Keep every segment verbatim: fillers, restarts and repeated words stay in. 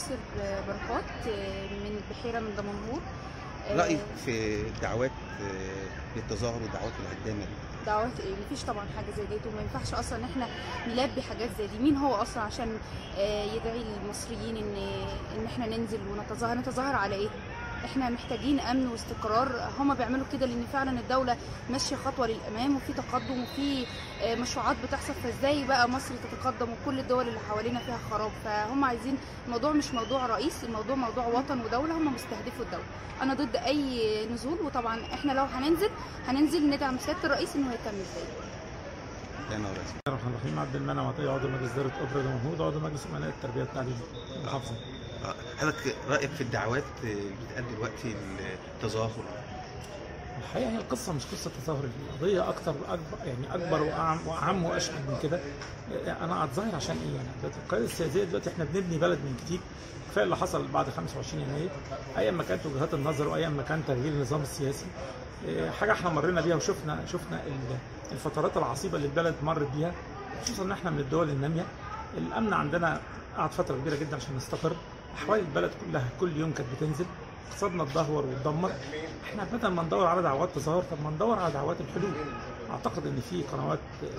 ناصر بركات من البحيرة من دمنهور. رأيك في دعوات للتظاهر والدعوات الهدامة دي؟ دعوات ايه؟ مفيش طبعا حاجه زي دي، وما ينفعش اصلا ان احنا نلبي حاجات زي دي. مين هو اصلا عشان يدعي المصريين ان ان احنا ننزل ونتظاهر؟ نتظاهر على ايه؟ احنا محتاجين امن واستقرار. هما بيعملوا كده لان فعلا الدوله ماشيه خطوه للامام وفي تقدم وفي مشروعات بتحصل، فازاي بقى مصر تتقدم وكل الدول اللي حوالينا فيها خراب؟ فهم عايزين، الموضوع مش موضوع رئيس، الموضوع موضوع وطن ودوله. هم مستهدفوا الدوله. انا ضد اي نزول، وطبعا احنا لو هننزل هننزل ندعم سياده الرئيس انه يكمل زي بسم الله الرحمن الرحيم. عبد المنعم عطيه، عضو مجلس اداره اوبرا دمنهور، عضو مجلس امناء التربيه والتعليم المحافظه. حضرتك رايك في الدعوات اللي بتتقال دلوقتي للتظاهر؟ الحقيقه هي القصه مش قصه تظاهر، القضيه اكتر اكبر يعني اكبر واعم واعم واشمل من كده. انا اتظاهر عشان ايه؟ يعني دلوقتي القياده السياسيه دلوقتي احنا بنبني بلد من جديد. كفايه اللي حصل بعد خمسة وعشرين يناير، ايام ما كانت وجهات النظر وايام ما كان تغيير النظام السياسي، حاجه احنا مرينا بيها وشفنا شفنا الفترات العصيبه اللي البلد مرت بيها، خصوصا ان احنا من الدول الناميه. الامن عندنا قعد فتره كبيره جدا عشان نستقر. احوال البلد كلها كل يوم كانت بتنزل، اقتصادنا اتدهور واتدمر. احنا بدل ما ندور على دعوات تظاهر، طب ما ندور على دعوات الحلول. اعتقد ان في قنوات،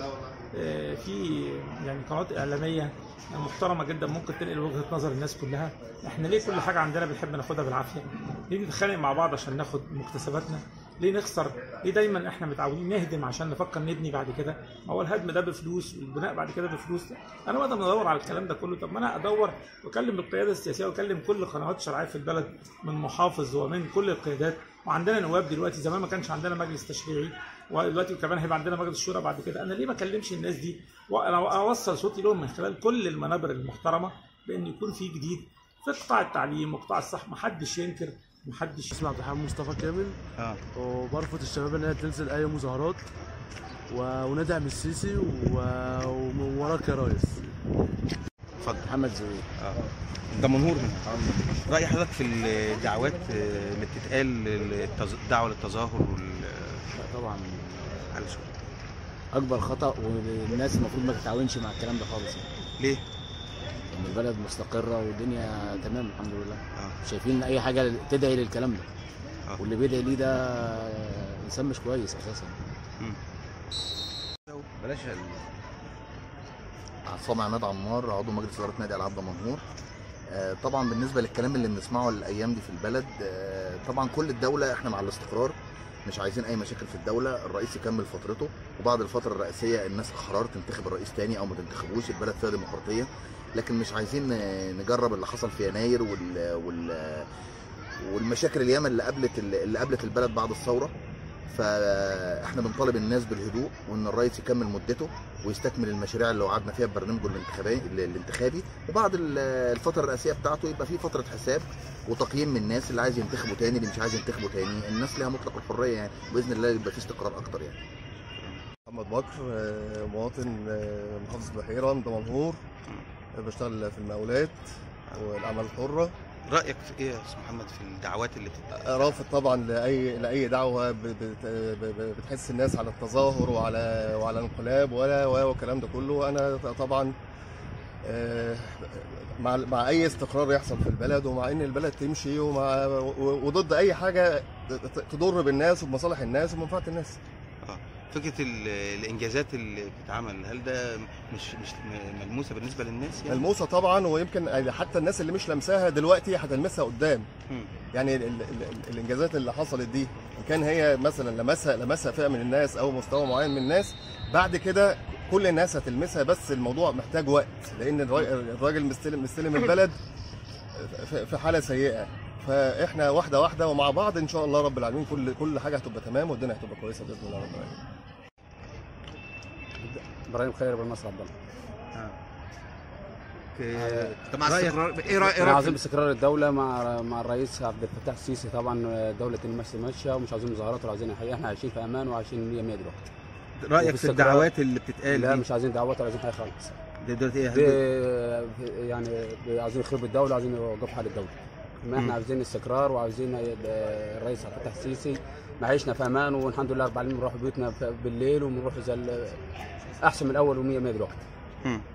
في يعني قنوات اعلاميه محترمه جدا ممكن تنقل وجهه نظر الناس كلها. احنا ليه كل حاجه عندنا بنحب ناخدها بالعافيه؟ ليه نتخانق مع بعض عشان ناخد مكتسباتنا؟ ليه نخسر؟ ليه دايما احنا متعودين نهدم عشان نفكر نبني بعد كده؟ ما هو الهدم ده بفلوس والبناء بعد كده بفلوس. انا بدل ما ادور على الكلام ده كله، طب ما انا ادور واكلم القياده السياسيه واكلم كل القنوات الشرعيه في البلد، من محافظ ومن كل القيادات. وعندنا نواب دلوقتي، زمان ما كانش عندنا مجلس تشريعي، ودلوقتي كمان هيبقى عندنا مجلس شورى بعد كده. انا ليه ما اكلمش الناس دي وانا اوصل صوتي لهم من خلال كل المنابر المحترمه بان يكون في جديد في قطاع التعليم وقطاع الصحه؟ ما حدش ينكر، ما حدش. اسمي عبد الحميد مصطفى كامل. اه وبرفض الشباب ان هي تنزل اي مظاهرات و... وندعم السيسي و... ومن وراك يا ريس. اتفضل. محمد زويل. اه دمنهور. راي حضرتك في الدعوات اللي بتتقال، الدعوه للتظاهر وال طبعا على شو اكبر خطا، والناس المفروض ما تتعاونش مع الكلام ده خالص يعني. ليه؟ ان البلد مستقره والدنيا تمام الحمد لله. آه. شايفين اي حاجه تدعي للكلام ده. آه. واللي بيدعي ليه ده انسان مش كويس اساسا. بلاش عصام عماد عمار، عضو مجلس اداره نادي العاب دمنهور. آه طبعا بالنسبه للكلام اللي بنسمعه الايام دي في البلد، آه طبعا كل الدوله احنا مع الاستقرار، مش عايزين اي مشاكل في الدوله. الرئيس يكمل فترته، وبعد الفتره الرئاسيه الناس قرار تنتخب الرئيس تاني او ما تنتخبوش. البلد فيها ديمقراطيه، لكن مش عايزين نجرب اللي حصل في يناير وال وال والمشاكل الياما اللي قابلت اللي قابلت البلد بعد الثوره. فاحنا بنطالب الناس بالهدوء، وان الرئيس يكمل مدته ويستكمل المشاريع اللي وعدنا فيها ببرنامجه الانتخابي الانتخابي وبعد الفتره الرئاسيه بتاعته يبقى في فتره حساب وتقييم من الناس اللي عايز ينتخبه تاني، اللي مش عايز ينتخبه تاني. الناس ليها مطلق الحريه يعني، باذن الله يبقى في استقرار اكتر يعني. محمد بكر، مواطن محافظه البحيره من دمنهور، بشتغل في المقاولات والاعمال الحره. رايك في ايه يا استاذ محمد في الدعوات اللي بتتقال؟ رافض طبعا لاي لاي دعوه بتحس الناس على التظاهر وعلى وعلى الانقلاب ولا والكلام ده كله. انا طبعا مع مع اي استقرار يحصل في البلد، ومع ان البلد تمشي، ومع وضد اي حاجه تضر بالناس وبمصالح الناس ومنفعه الناس. اه فكره الانجازات اللي بتتعمل، هل ده مش مش ملموسه بالنسبه للناس يعني؟ ملموسه طبعا، ويمكن حتى الناس اللي مش لمساها دلوقتي هتلمسها قدام. م. يعني ال ال ال الانجازات اللي حصلت دي، ان كان هي مثلا لمسها لمسها فئه من الناس او مستوى معين من الناس، بعد كده كل الناس هتلمسها. بس الموضوع محتاج وقت، لان الراجل مستلم مستلم البلد في حاله سيئه. فاحنا واحده واحده ومع بعض ان شاء الله رب العالمين كل كل حاجه هتبقى تمام والدنيا هتبقى كويسه باذن الله رب العالمين. ابراهيم خير بن نصر عبد الله. طب مع استقرار ايه رايك؟ احنا عاوزين استقرار الدوله مع مع الرئيس عبد الفتاح السيسي. طبعا دوله المشي ماشيه، ومش عاوزين مظاهرات ولا عاوزين حاجه. احنا عايشين في امان وعايشين مية مية دلوقتي. رايك في الدعوات اللي بتتقال؟ لا مش عايزين دعوات ولا عايزين حاجه خالص. دي دلوقتي ايه؟ دي يعني عايزين يخربوا الدوله، عايزين يوقفوا حال الدوله. ما احنا عاوزين استقرار، وعاوزين الرئيس عبد الفتاح السيسي معيشنا في امان، والحمد لله رب العالمين بنروح بيوتنا بالليل وبنروح زي احسن من الاول ومية مية دلوقتي.